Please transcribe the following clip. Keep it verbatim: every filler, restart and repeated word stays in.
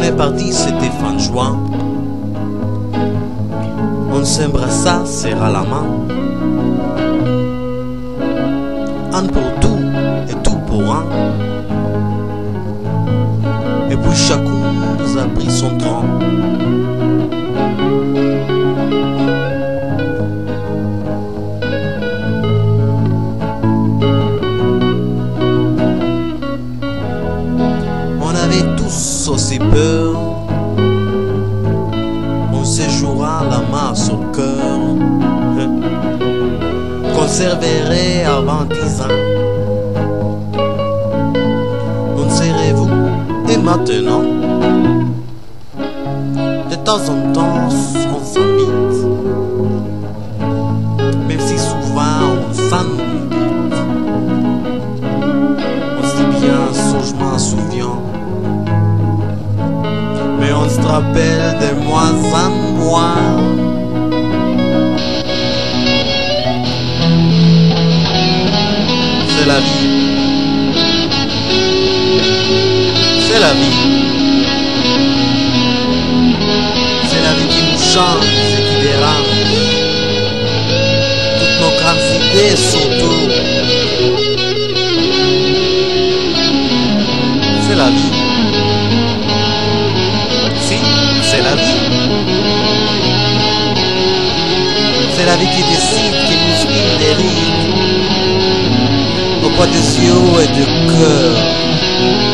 est parti, c'était fin juin. On s'embrassa, serra la main. Un pour tout et tout pour un. Et puis chacun nous a pris son train. On avait tous aussi peur. On se jouera la main sur le cœur. Qu'on servirait avant dix ans. On serez-vous? Et maintenant, de temps en temps, on s'invite. Même si souvent on s'invite. On se dit bien, ça je m'en souviens. Mais on se rappelle de mois en mois. C'est la vie. C'est la vie. C'est la vie qui nous change et qui dérange. Toutes nos grandes idées surtout. C'est la vie. Si, c'est la vie. C'est la vie qui décide, qui nous inspire des rides. Au poids des yeux et du cœur.